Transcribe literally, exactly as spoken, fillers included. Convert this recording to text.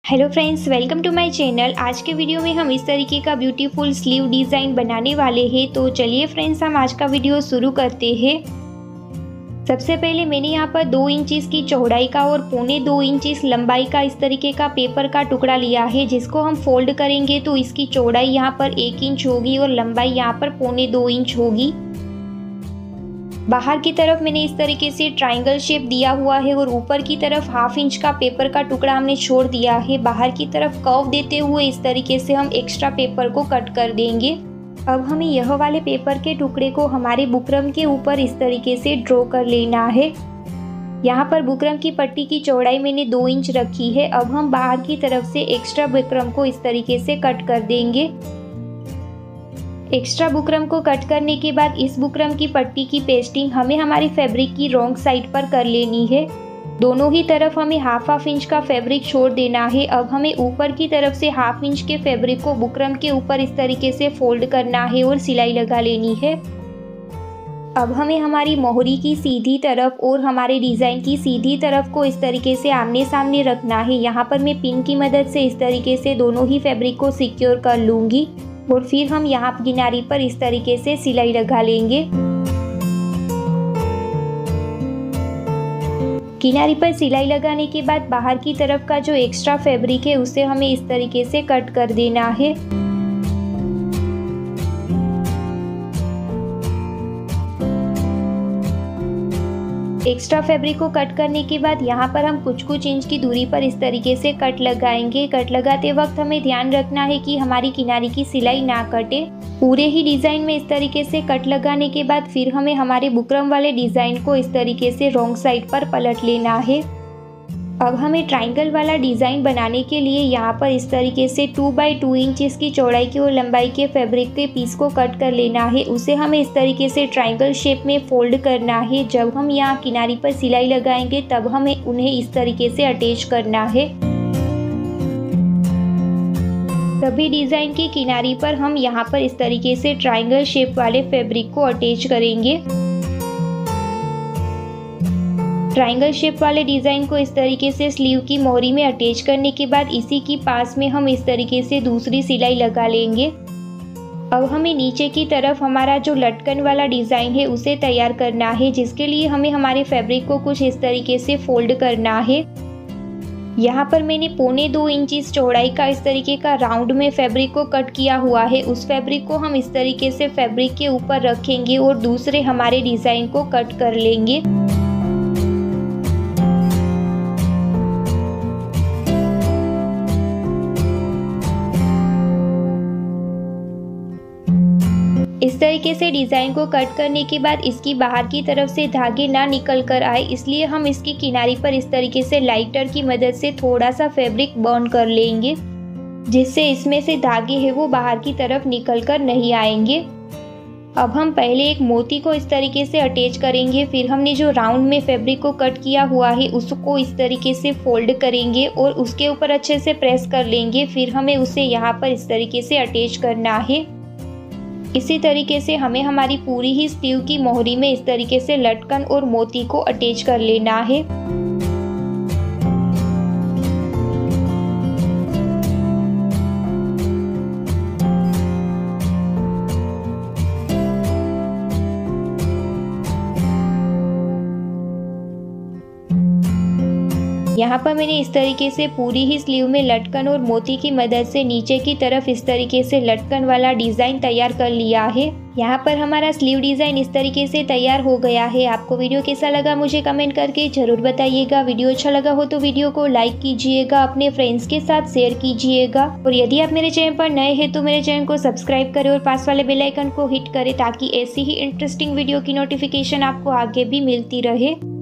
Hello friends, welcome to my channel. आज के video में हम इस तरीके का ब्यूटीफुल स्लीव डिज़ाइन बनाने वाले हैं। तो चलिए फ्रेंड्स, हम आज का वीडियो शुरू करते हैं। सबसे पहले मैंने यहाँ पर दो इंचेस की चौड़ाई का और पौने दो इंचेस लंबाई का इस तरीके का पेपर का टुकड़ा लिया है, जिसको हम फोल्ड करेंगे तो इसकी चौड़ाई यहाँ पर एक इंच होगी और लंबाई यहाँ पर पौने दो इंच होगी। बाहर की तरफ मैंने इस तरीके से ट्रायंगल शेप दिया हुआ है और ऊपर की तरफ हाफ इंच का पेपर का टुकड़ा हमने छोड़ दिया है। बाहर की तरफ कर्व देते हुए इस तरीके से हम एक्स्ट्रा पेपर को कट कर देंगे। अब हमें यह वाले पेपर के टुकड़े को हमारे बुकरम के ऊपर इस तरीके से ड्रॉ कर लेना है। यहाँ पर बुकरम की पट्टी की चौड़ाई मैंने दो इंच रखी है। अब हम बाहर की तरफ से एक्स्ट्रा बुकरम को इस तरीके से कट कर देंगे। एक्स्ट्रा बुकरम को कट करने के बाद इस बुकरम की पट्टी की पेस्टिंग हमें हमारी फैब्रिक की रॉन्ग साइड पर कर लेनी है। दोनों ही तरफ हमें हाफ हाफ इंच का फैब्रिक छोड़ देना है। अब हमें ऊपर की तरफ से हाफ इंच के फैब्रिक को बुकरम के ऊपर इस तरीके से फोल्ड करना है और सिलाई लगा लेनी है। अब हमें हमारी मोहरी की सीधी तरफ और हमारे डिज़ाइन की सीधी तरफ को इस तरीके से आमने सामने रखना है। यहाँ पर मैं पिन की मदद से इस तरीके से दोनों ही फैब्रिक को सिक्योर कर लूँगी और फिर हम यहाँ किनारी पर इस तरीके से सिलाई लगा लेंगे। किनारी पर सिलाई लगाने के बाद बाहर की तरफ का जो एक्स्ट्रा फैब्रिक है उसे हमें इस तरीके से कट कर देना है। एक्स्ट्रा फैब्रिक को कट करने के बाद यहाँ पर हम कुछ कुछ इंच की दूरी पर इस तरीके से कट लगाएंगे। कट लगाते वक्त हमें ध्यान रखना है कि हमारी किनारी की सिलाई ना कटे। पूरे ही डिज़ाइन में इस तरीके से कट लगाने के बाद फिर हमें हमारे बुकरम वाले डिज़ाइन को इस तरीके से रॉन्ग साइड पर पलट लेना है। अब हमें ट्रायंगल वाला डिज़ाइन बनाने के लिए यहाँ पर इस तरीके से टू बाई टू इंच की चौड़ाई की और लंबाई के फैब्रिक के पीस को कट कर लेना है। उसे हमें इस तरीके से ट्रायंगल शेप में फोल्ड करना है। जब हम यहाँ किनारी पर सिलाई लगाएंगे तब हमें उन्हें इस तरीके से अटैच करना है। सभी डिज़ाइन की किनारी पर हम यहाँ पर इस तरीके से ट्रायंगल शेप वाले फैब्रिक को अटैच करेंगे। ट्रायंगल शेप वाले डिज़ाइन को इस तरीके से स्लीव की मोहरी में अटैच करने के बाद इसी की पास में हम इस तरीके से दूसरी सिलाई लगा लेंगे। अब हमें नीचे की तरफ हमारा जो लटकन वाला डिज़ाइन है उसे तैयार करना है, जिसके लिए हमें हमारे फैब्रिक को कुछ इस तरीके से फोल्ड करना है। यहाँ पर मैंने पौने दो इंच चौड़ाई का इस तरीके का राउंड में फैब्रिक को कट किया हुआ है। उस फैब्रिक को हम इस तरीके से फैब्रिक के ऊपर रखेंगे और दूसरे हमारे डिज़ाइन को कट कर लेंगे। इस तरीके से डिज़ाइन को कट करने के बाद इसकी बाहर की तरफ से धागे ना निकल कर आए, इसलिए हम इसकी किनारी पर इस तरीके से लाइटर की मदद से थोड़ा सा फैब्रिक बर्न कर लेंगे, जिससे इसमें से धागे हैं वो बाहर की तरफ निकल कर नहीं आएंगे। अब हम पहले एक मोती को इस तरीके से अटैच करेंगे। फिर हमने जो राउंड में फैब्रिक को कट किया हुआ है उसको इस तरीके से फोल्ड करेंगे और उसके ऊपर अच्छे से प्रेस कर लेंगे। फिर हमें उसे यहाँ पर इस तरीके से अटैच करना है। इसी तरीके से हमें हमारी पूरी ही स्लीव की मोहरी में इस तरीके से लटकन और मोती को अटैच कर लेना है। यहाँ पर मैंने इस तरीके से पूरी ही स्लीव में लटकन और मोती की मदद से नीचे की तरफ इस तरीके से लटकन वाला डिज़ाइन तैयार कर लिया है। यहाँ पर हमारा स्लीव डिज़ाइन इस तरीके से तैयार हो गया है। आपको वीडियो कैसा लगा मुझे कमेंट करके ज़रूर बताइएगा। वीडियो अच्छा लगा हो तो वीडियो को लाइक कीजिएगा, अपने फ्रेंड्स के साथ शेयर कीजिएगा और यदि आप मेरे चैनल पर नए हैं तो मेरे चैनल को सब्सक्राइब करें और पास वाले बेल आइकन को हिट करें, ताकि ऐसी ही इंटरेस्टिंग वीडियो की नोटिफिकेशन आपको आगे भी मिलती रहे।